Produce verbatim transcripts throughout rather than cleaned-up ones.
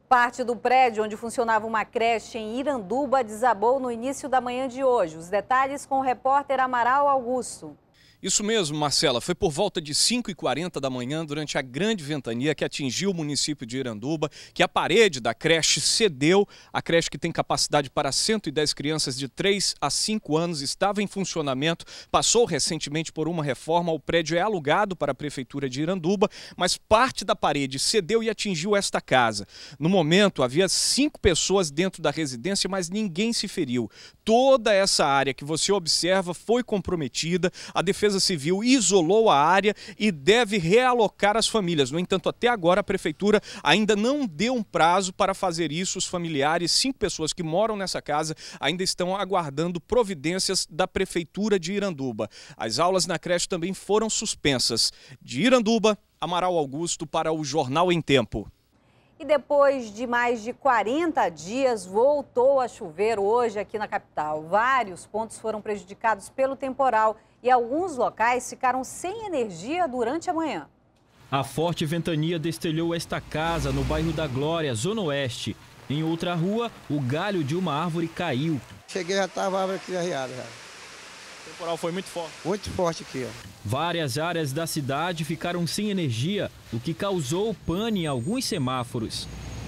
Parte do prédio onde funcionava uma creche em Iranduba desabou no início da manhã de hoje. Os detalhes com o repórter Amaral Augusto. Isso mesmo, Marcela. Foi por volta de cinco e quarenta da manhã, durante a grande ventania que atingiu o município de Iranduba, que a parede da creche cedeu. A creche, que tem capacidade para cento e dez crianças de três a cinco anos, estava em funcionamento, passou recentemente por uma reforma. O prédio é alugado para a prefeitura de Iranduba, mas parte da parede cedeu e atingiu esta casa. No momento, havia cinco pessoas dentro da residência, mas ninguém se feriu. Toda essa área que você observa foi comprometida. A Defesa Civil isolou a área e deve realocar as famílias. No entanto, até agora a prefeitura ainda não deu um prazo para fazer isso. Os familiares, cinco pessoas que moram nessa casa, ainda estão aguardando providências da prefeitura de Iranduba. As aulas na creche também foram suspensas. De Iranduba, Amaral Augusto para o Jornal em Tempo. E depois de mais de quarenta dias, voltou a chover hoje aqui na capital. Vários pontos foram prejudicados pelo temporal e alguns locais ficaram sem energia durante a manhã. A forte ventania destelhou esta casa no bairro da Glória, Zona Oeste. Em outra rua, o galho de uma árvore caiu. Cheguei, já estava a árvore aqui arriada. O temporal foi muito forte. Muito forte aqui, ó. Várias áreas da cidade ficaram sem energia, o que causou pane em alguns semáforos.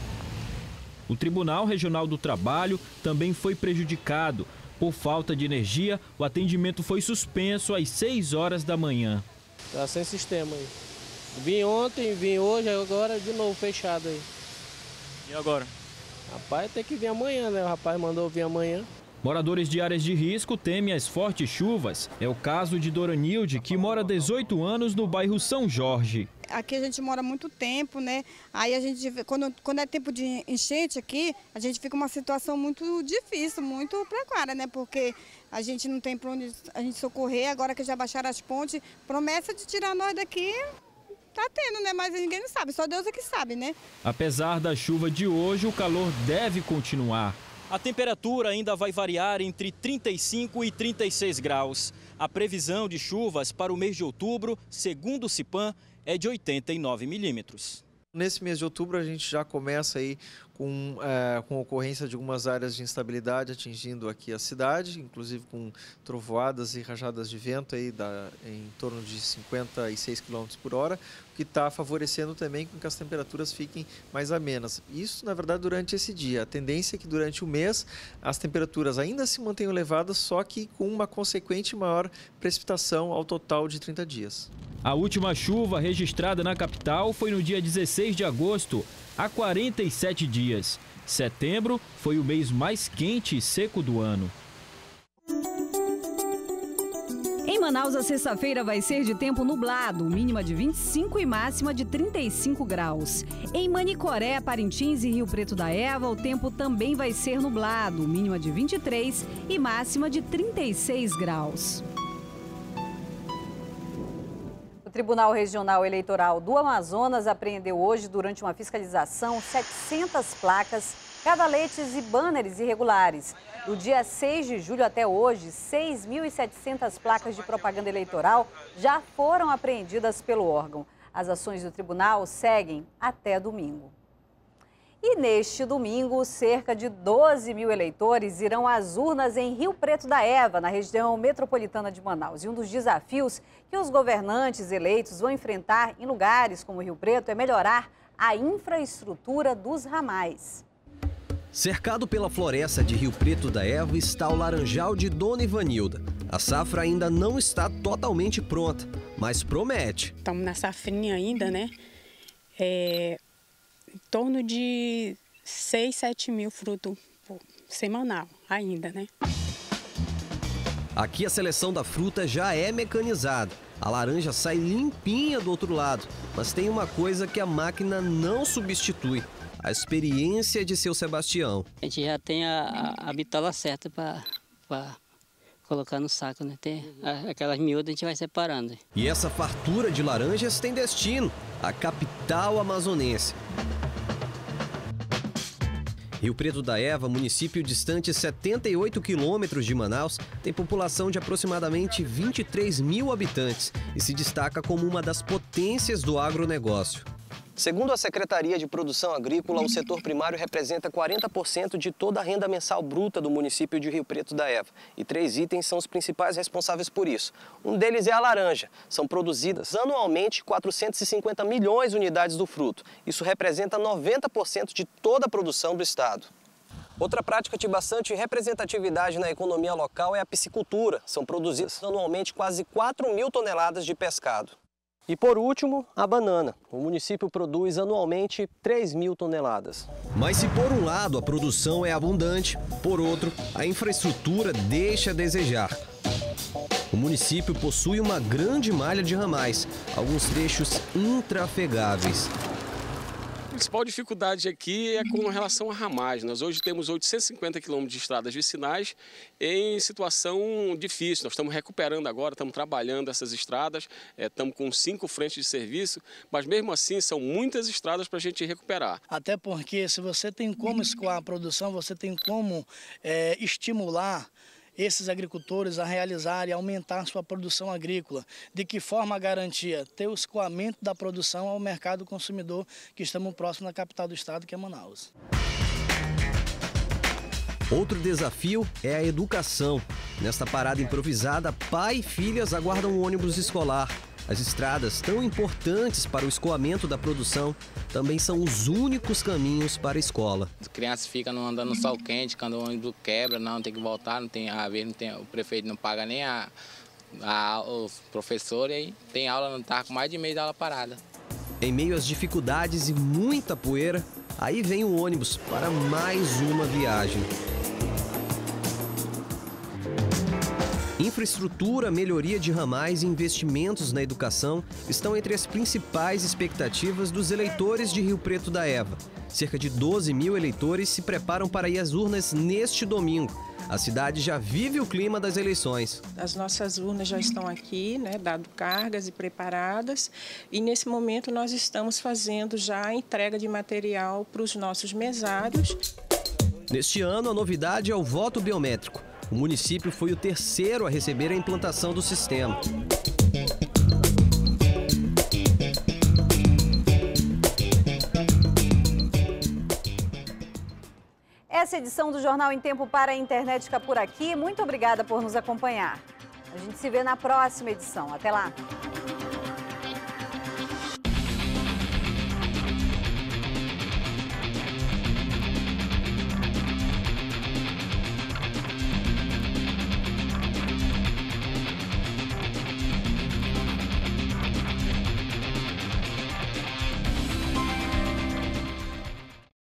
O Tribunal Regional do Trabalho também foi prejudicado. Por falta de energia, o atendimento foi suspenso às seis horas da manhã. Tá sem sistema aí. Vim ontem, vim hoje, agora de novo fechado aí. E agora? Rapaz, tem que vir amanhã, né? O rapaz mandou vir amanhã. Moradores de áreas de risco temem as fortes chuvas. É o caso de Doranilde, que mora há dezoito anos no bairro São Jorge. Aqui a gente mora há muito tempo, né? Aí a gente, quando, quando é tempo de enchente aqui, a gente fica uma situação muito difícil, muito precária, né? Porque a gente não tem para onde a gente socorrer, agora que já baixaram as pontes, promessa de tirar nós daqui tá tendo, né? Mas ninguém não sabe, só Deus é que sabe, né? Apesar da chuva de hoje, o calor deve continuar. A temperatura ainda vai variar entre trinta e cinco e trinta e seis graus. A previsão de chuvas para o mês de outubro, segundo o CIPAM, é de oitenta e nove milímetros. Nesse mês de outubro a gente já começa aí com, é, com ocorrência de algumas áreas de instabilidade atingindo aqui a cidade, inclusive com trovoadas e rajadas de vento aí da, em torno de cinquenta e seis quilômetros por hora, o que está favorecendo também com que as temperaturas fiquem mais amenas. Isso, na verdade, durante esse dia. A tendência é que durante o mês as temperaturas ainda se mantenham elevadas, só que com uma consequente maior precipitação ao total de trinta dias. A última chuva registrada na capital foi no dia dezesseis de agosto, há quarenta e sete dias. Setembro foi o mês mais quente e seco do ano. Em Manaus, a sexta-feira vai ser de tempo nublado, mínima de vinte e cinco e máxima de trinta e cinco graus. Em Manicoré, Parintins e Rio Preto da Eva, o tempo também vai ser nublado, mínima de vinte e três e máxima de trinta e seis graus. O Tribunal Regional Eleitoral do Amazonas apreendeu hoje, durante uma fiscalização, setecentas placas, cavaletes e banners irregulares. Do dia seis de julho até hoje, seis mil e setecentas placas de propaganda eleitoral já foram apreendidas pelo órgão. As ações do tribunal seguem até domingo. E neste domingo, cerca de doze mil eleitores irão às urnas em Rio Preto da Eva, na região metropolitana de Manaus. E um dos desafios que os governantes eleitos vão enfrentar em lugares como Rio Preto é melhorar a infraestrutura dos ramais. Cercado pela floresta de Rio Preto da Eva está o laranjal de Dona Ivanilda. A safra ainda não está totalmente pronta, mas promete. Estamos na safrinha ainda, né? É... Em torno de seis, sete mil frutos por semanal ainda, né? Aqui a seleção da fruta já é mecanizada. A laranja sai limpinha do outro lado, mas tem uma coisa que a máquina não substitui: a experiência de seu Sebastião. A gente já tem a, a, a bitola certa para colocar no saco, né? Tem a, aquelas miúdas a gente vai separando. E essa fartura de laranjas tem destino: a capital amazonense. Rio Preto da Eva, município distante setenta e oito quilômetros de Manaus, tem população de aproximadamente vinte e três mil habitantes e se destaca como uma das potências do agronegócio. Segundo a Secretaria de Produção Agrícola, o setor primário representa quarenta por cento de toda a renda mensal bruta do município de Rio Preto da Eva. E três itens são os principais responsáveis por isso. Um deles é a laranja. São produzidas anualmente quatrocentos e cinquenta milhões de unidades do fruto. Isso representa noventa por cento de toda a produção do estado. Outra prática de bastante representatividade na economia local é a piscicultura. São produzidas anualmente quase quatro mil toneladas de pescado. E por último, a banana. O município produz anualmente três mil toneladas. Mas se por um lado a produção é abundante, por outro, a infraestrutura deixa a desejar. O município possui uma grande malha de ramais, alguns trechos intrafegáveis. A principal dificuldade aqui é com relação a ramais. Nós hoje temos oitocentos e cinquenta quilômetros de estradas vicinais em situação difícil. Nós estamos recuperando agora, estamos trabalhando essas estradas, é, estamos com cinco frentes de serviço, mas mesmo assim são muitas estradas para a gente recuperar. Até porque se você tem como escoar a produção, você tem como é, estimular esses agricultores a realizar e aumentar sua produção agrícola. De que forma a garantia? Ter o escoamento da produção ao mercado consumidor, que estamos próximo da capital do estado, que é Manaus. Outro desafio é a educação. Nesta parada improvisada, pai e filhas aguardam o ônibus escolar. As estradas, tão importantes para o escoamento da produção, também são os únicos caminhos para a escola. As crianças ficam andando no sol quente, quando o ônibus quebra, não tem que voltar, não tem, às vezes não tem, o prefeito não paga nem a, a, os professores, aí tem aula, não está com mais de mês de aula parada. Em meio às dificuldades e muita poeira, aí vem o ônibus para mais uma viagem. Infraestrutura, melhoria de ramais e investimentos na educação estão entre as principais expectativas dos eleitores de Rio Preto da Eva. Cerca de doze mil eleitores se preparam para ir às urnas neste domingo. A cidade já vive o clima das eleições. As nossas urnas já estão aqui, né, dado cargas e preparadas. E nesse momento nós estamos fazendo já a entrega de material para os nossos mesários. Neste ano, a novidade é o voto biométrico. O município foi o terceiro a receber a implantação do sistema. Essa edição do Jornal em Tempo para a Internet fica por aqui. Muito obrigada por nos acompanhar. A gente se vê na próxima edição. Até lá!